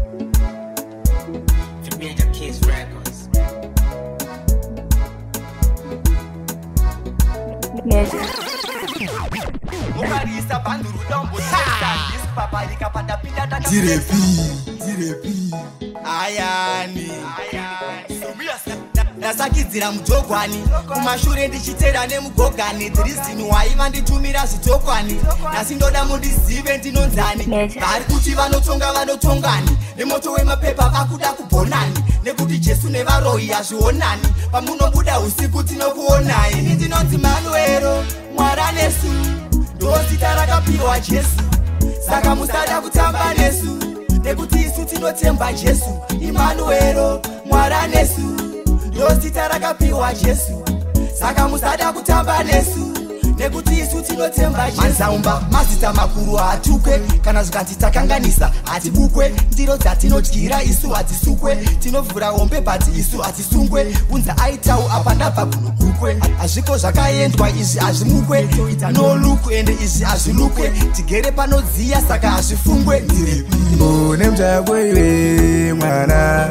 Ayani ndasakidzira mutogwani kumashure ndichitera nemugogani dzirizini waiva nditumira zvitokwani nhasi ndoda mundizive ndinonzani vari kuti vanotongani nemoto wemapepa vakuda kubhonani nekuti jesu nevaroyi hazvionani pamunobuda usiku tinokuonai ini ndinonzi manuero mwara nesu ndozita rakapiwa jesu saka musada kutamba nesu nekuti isu tinotemba jesu imanuero mwara nesu ndozita rakapiwa jesu saka musada kutamba nesu nekuti isu tinotemba jesu manzaumba mazita makuru hatukwe kana zvikati takanganisa hatibukwe ndiro dzatinodyira isu hatisukwe tinovhura hombe bhati isu hatisungwe unza aitau apa ndabva kunogukwe hazviko zvakaendwa izvi hazvimukwe toita no luku ende izvi hazvilukwe tigere panodziya saka hazvifungwe ndirepi nemjakwewe mwana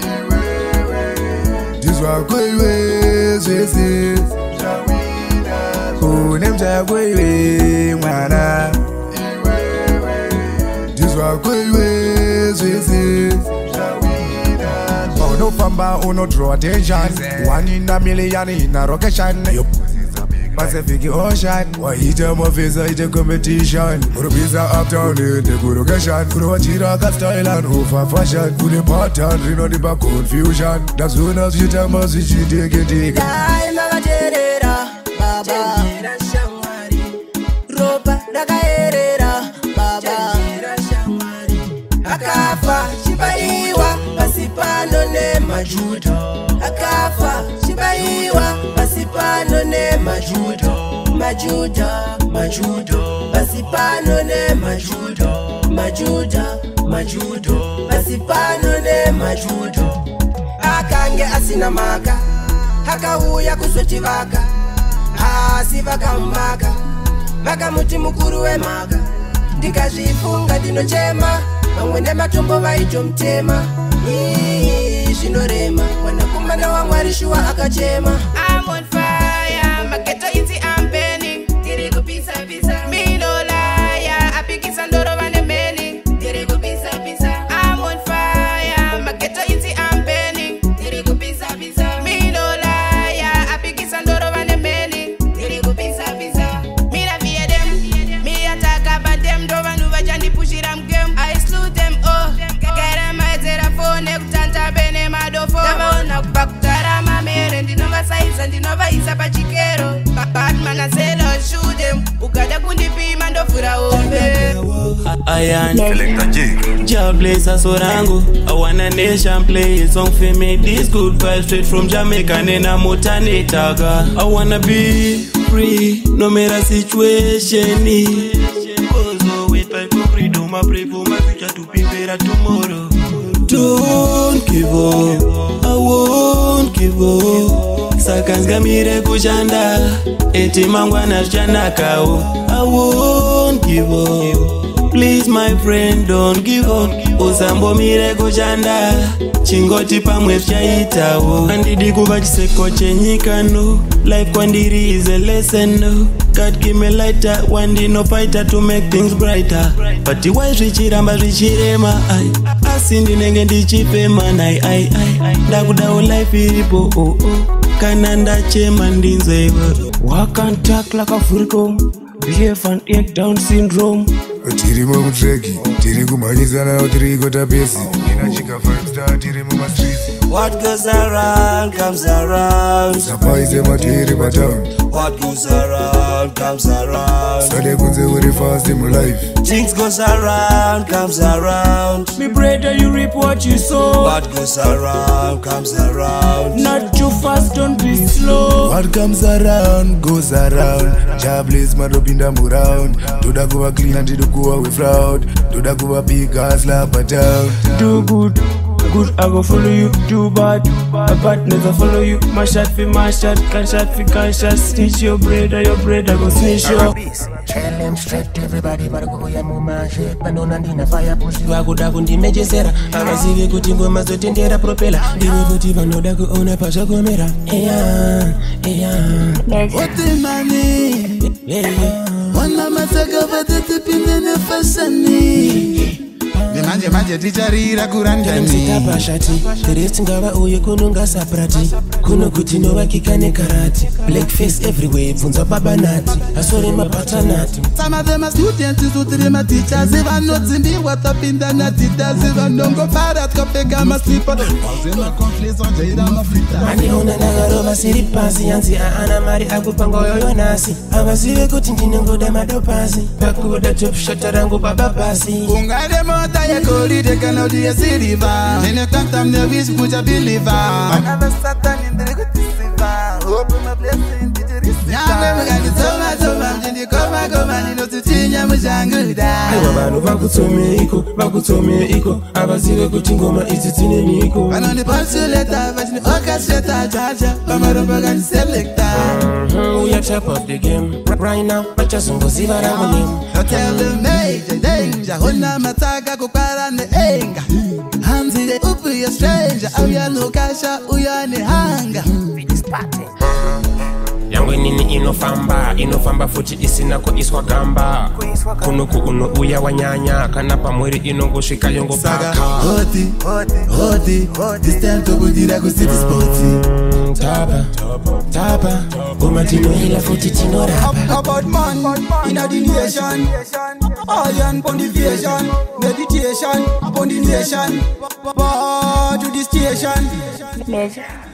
ndizvakwewe zvese nemjakwewe mwana ndizvakwewe zvese unofamba unodraw attention 1 in a million in a location Pacific Ocean waita mafeza ite competition urubisa uptown in the good location kunowachira ka style and over fashion kune pattern rinodipa confusion ndazvona zvichitamba zvichiteketika makaterera baba ropa rakaerera baba akafa chibaiwa pasi pano nemajuda akafa chibaiwa pasi pano nemajuda majuda pasi pano nemajuda pasi pano nemajuda akange asina maka akauya kuzotivaka asi vakamumaka vakamuti mukuru wemhaka ndikazvifunga ndinochema vamwe nematombo vaitomutema zvinorema mwanakomana wamwari shuwa akachema I'm on fire, mageto inzi I'm burning ndiri kupisa mino laya apikisa ndoro vane meni ndiri kupisa I'm on fire, mageto inzi I'm burning ndiri kupisa mino laya apikisa ndoro vane meni ndiri kupisa mina fear them me attack about them do vanhu vachandipushira mugame I slew them all kagara maedzera fone kutanta bene madofo ndavaona kubva kutara mamere ndinovasaiza ndinovaisa pachikero batman aselo shoot them ukada kundipima ndovhura hombe Ayan Jah bless us orango I wanna nation play a song for me this good vibe straight from Jamaica nena motane taga I wanna be free no matter situation also wait for freedom I pray for my future to be better tomorrow don't give up I won't give up saka ngamire kushanda eti mangwana zichanakawo I won't give up please my friend don't give up usambomire kushanda chingoti pamwe zvichaitawo handidi kuva chiseko chenyika no life kwandiri is a lesson no God give me lighter wandinofighter to make things brighter but why zvichiramba zvichirema asi ndinenge ndichipema nai ndakudawo life iripo kana ndachema ndinzeva walk and talk like a freako behave and act down syndrome tiri mutreki tiri kumhanyisana tiri kota pesi inachika 5-star tiri mumastreets what goes around comes around sapaise matiri patown what goes around comes around sade kunze uri fast in my life things goes around comes around me brother you reap what you sow what goes around comes around not too fast don't be slow what comes around goes around Jah bless madopinda muround toda kuva clean and toda kuva we fraud toda kuva big as la down do good Good, I go follow you. Too bad, a badness I follow you. My shot for my shot, can shot for can shot. Stitch your bread, I go snitch your. Tell them straight, everybody, but go ya muma shit. Bandona ndina fire pussy. Wakuda kundi mejezera. Amazive kuti ngoma zotendera propela. Ndiwe kuti vanoda kuona pasha komera. Ayan. Ote mani. Wana mataka vatete pinde nefasani. Manje ticharira kurandani msikapashati teresti ngava uye kununga saprati kuno kuti novakikane karati blackface everywhere bvunza babanati asore mapatanati. Some of them are students isutiri matichers vanodzimbiwa tapinda natitazi vanongopara tkapfeka maslipa azema confliction jaira mafrita andiona ndakarova siri pasi yanzi aana mari akupanga yoyo nasi avazive kuti ndinongoda madopasi pakuda topshota rangu bababasi ungade mota yekolide kana udi yesiriva nene kanta mne wish kuja believer another satan indire kutisiva hope my blessing titirisiva nyame mugani toma mjindi koma nino tutinya mujangida aiwa vanhu vakutsome iko avazive kuti ngoma idzi dzine niko vanondipansuleta vachini orchestrata jaja vamaromba kani selecta we are top of the game right now vachazongoziva rangu name. Tell them major danger hona mataka kukwara enga hanzire upi ya stranger auya nukasha uyane hanga Yangwe nini inofamba futi isinako iswa gamba kunuku uno uya wanyanya kana pamwiri inongoshika yongo paka hoti this time to budira ku city sporty tapa umatino hila futi tinora about man in a nation Ayan pon the vision meditation upon the nation to the station.